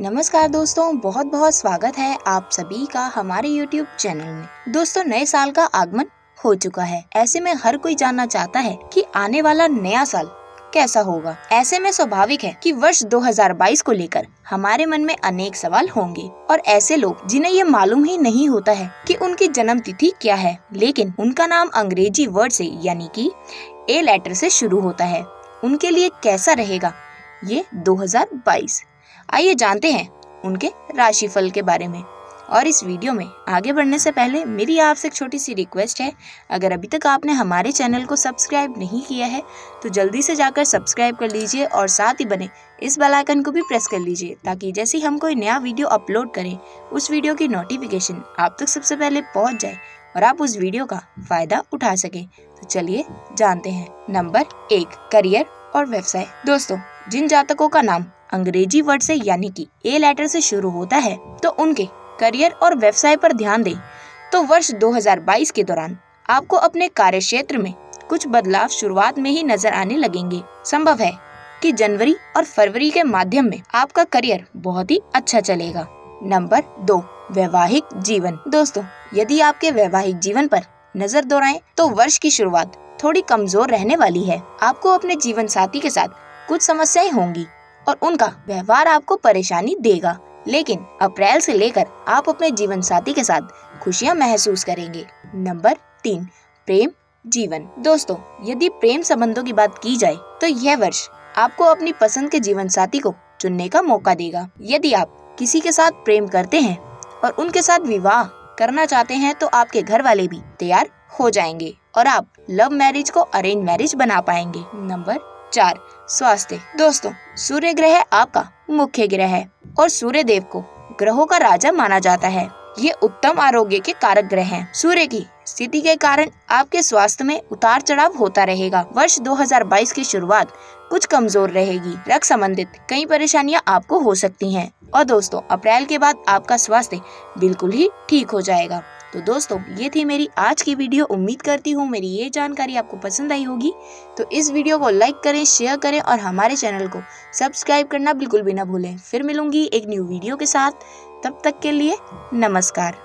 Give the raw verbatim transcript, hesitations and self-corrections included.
नमस्कार दोस्तों, बहुत बहुत स्वागत है आप सभी का हमारे यूट्यूब चैनल में। दोस्तों, नए साल का आगमन हो चुका है। ऐसे में हर कोई जानना चाहता है कि आने वाला नया साल कैसा होगा। ऐसे में स्वाभाविक है कि वर्ष दो हज़ार बाईस को लेकर हमारे मन में अनेक सवाल होंगे और ऐसे लोग जिन्हें ये मालूम ही नहीं होता है कि उनकी जन्म तिथि क्या है, लेकिन उनका नाम अंग्रेजी वर्ड से यानी कि ए लेटर से शुरू होता है, उनके लिए कैसा रहेगा ये दो हज़ार बाईस। आइए जानते हैं उनके राशिफल के बारे में। और इस वीडियो में आगे बढ़ने से पहले मेरी आपसे एक छोटी सी रिक्वेस्ट है, अगर अभी तक आपने हमारे चैनल को सब्सक्राइब नहीं किया है तो जल्दी से जाकर सब्सक्राइब कर लीजिए और साथ ही बने इस बेल आइकन को भी प्रेस कर लीजिए, ताकि जैसे ही हम कोई नया वीडियो अपलोड करें उस वीडियो की नोटिफिकेशन आप तक सबसे पहले पहुँच जाए और आप उस वीडियो का फायदा उठा सकें। तो चलिए जानते हैं। नंबर एक, करियर और व्यवसाय। दोस्तों, जिन जातकों का नाम अंग्रेजी वर्ड से यानी कि ए लेटर से शुरू होता है तो उनके करियर और व्यवसाय पर ध्यान दें तो वर्ष दो हज़ार बाईस के दौरान आपको अपने कार्य क्षेत्र में कुछ बदलाव शुरुआत में ही नजर आने लगेंगे। संभव है कि जनवरी और फरवरी के माध्यम में आपका करियर बहुत ही अच्छा चलेगा। नंबर दो, वैवाहिक जीवन। दोस्तों, यदि आपके वैवाहिक जीवन पर नजर दौड़ाएं तो वर्ष की शुरुआत थोड़ी कमजोर रहने वाली है। आपको अपने जीवन साथी के साथ कुछ समस्याएं होंगी और उनका व्यवहार आपको परेशानी देगा, लेकिन अप्रैल से लेकर आप अपने जीवन साथी के साथ खुशियां महसूस करेंगे। नंबर तीन, प्रेम जीवन। दोस्तों, यदि प्रेम संबंधों की बात की जाए तो यह वर्ष आपको अपनी पसंद के जीवन साथी को चुनने का मौका देगा। यदि आप किसी के साथ प्रेम करते हैं और उनके साथ विवाह करना चाहते हैं तो आपके घर वाले भी तैयार हो जाएंगे और आप लव मैरिज को अरेंज मैरिज बना पाएंगे। नंबर चार, स्वास्थ्य। दोस्तों, सूर्य ग्रह आपका मुख्य ग्रह है और सूर्य देव को ग्रहों का राजा माना जाता है। ये उत्तम आरोग्य के कारक ग्रह हैं। सूर्य की स्थिति के कारण आपके स्वास्थ्य में उतार चढ़ाव होता रहेगा। वर्ष दो हज़ार बाईस की शुरुआत कुछ कमजोर रहेगी। रक्त संबंधित कई परेशानियां आपको हो सकती हैं और दोस्तों, अप्रैल के बाद आपका स्वास्थ्य बिल्कुल ही ठीक हो जाएगा। तो दोस्तों, ये थी मेरी आज की वीडियो। उम्मीद करती हूँ मेरी ये जानकारी आपको पसंद आई होगी। तो इस वीडियो को लाइक करें, शेयर करें और हमारे चैनल को सब्सक्राइब करना बिल्कुल भी ना भूलें। फिर मिलूंगी एक न्यू वीडियो के साथ। तब तक के लिए नमस्कार।